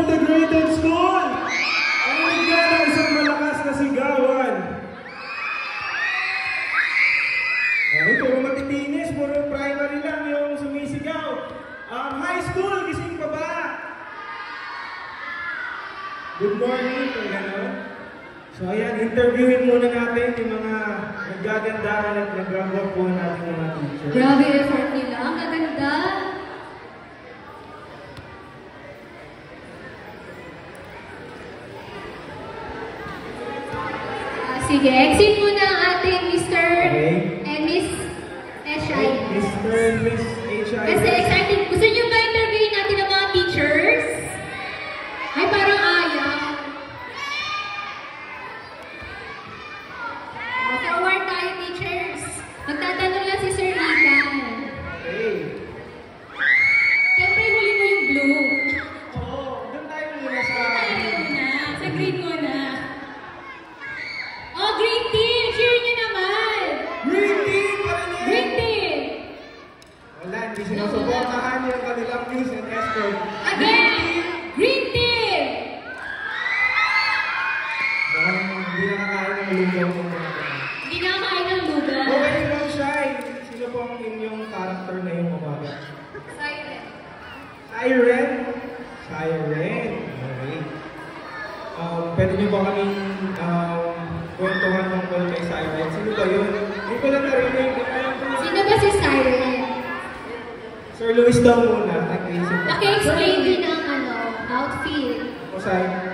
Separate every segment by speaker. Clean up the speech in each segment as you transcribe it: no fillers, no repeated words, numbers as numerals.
Speaker 1: Integrated School! Ang bigyan ng isang malakas na sigawan. Okay, puro matitinis, puro primary lang yung sumisigaw. High school, gising pa ba? Good morning, kung gano'n. So ayan, interviewin muna natin yung mga nagagandahan at nagagwapo natin mga teachers.
Speaker 2: Grabe effort nila, ang gaganda. Sige, exit muna ang ating Mr. and Miss H.I.
Speaker 1: Mr. and Miss H.I.
Speaker 2: Kasi excited. Gusto niyo ba interviewin natin ang mga teachers? Ay, parang ayaw. Forward tayo, teachers. Magtatanong lang si Sir Ethan.
Speaker 1: Okay.
Speaker 2: Siyempre, huli mo yung blue.
Speaker 1: Oo, doon tayo muna sa...
Speaker 2: Sa green muna. Oh, green team! Cheer nyo naman!
Speaker 1: Green team pa rin yan!
Speaker 2: Green team!
Speaker 1: Wala, hindi sinusuportahan yung kanilang Muses and Escorts.
Speaker 2: Again! Green team!
Speaker 1: Hindi nakakain ng lugaw ng mga tayo.
Speaker 2: Hindi nakakain ng lugaw.
Speaker 1: Okay, Ma'am Shai. Sino po ang inyong character na yung umaga?
Speaker 2: Siren.
Speaker 1: Siren? Siren. Okay. Pwede niyo ba kaming kwentuhan tungkol kay Siren? Sino ba yun? Hindi ko lang narinig.
Speaker 2: Sino ba si Siren?
Speaker 1: Sir Luis daw muna.
Speaker 2: Naki-explain din ang outfit.
Speaker 1: O, Siren.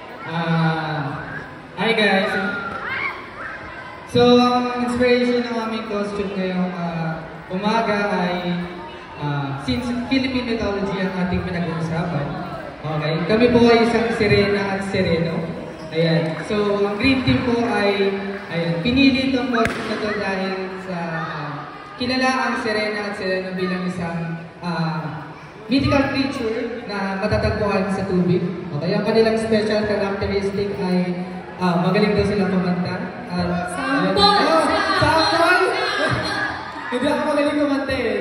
Speaker 3: Hi guys! So, ang inspiration ng aming costume ngayong umaga ay since Philippine mythology ang ating pinag-uusapan. Okay, kami po ay isang sirena at sireno. Ayan. So, ang green team po ay pinili itong costume na to dahil sa kilala ang sirena at sireno bilang isang mythical creature na matatagpuan sa tubig. Okay, ang kanilang special characteristic ay magaling daw silang kumanta.
Speaker 2: Sampol!
Speaker 3: Sampol! Hindi ako magaling kumanta eh.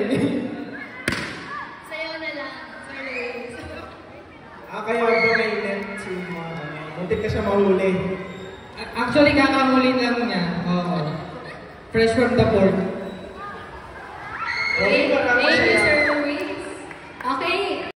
Speaker 2: Sayo na lang. Sorry.
Speaker 1: Kaya ba may net si muntik ka siya mahuli?
Speaker 3: Actually, kakahuli lang niya. Oo. Fresh from the port.
Speaker 1: Okay,
Speaker 2: Thank you,